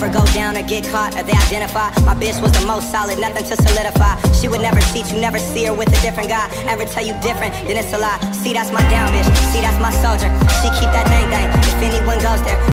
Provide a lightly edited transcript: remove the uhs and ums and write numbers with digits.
never go down or get caught, or they identify. My bitch was the most solid, nothing to solidify. She would never cheat, you never see her with a different guy. Ever tell you different, then it's a lie. See, that's my down bitch, see, that's my soldier. She keep that thing. If anyone goes there,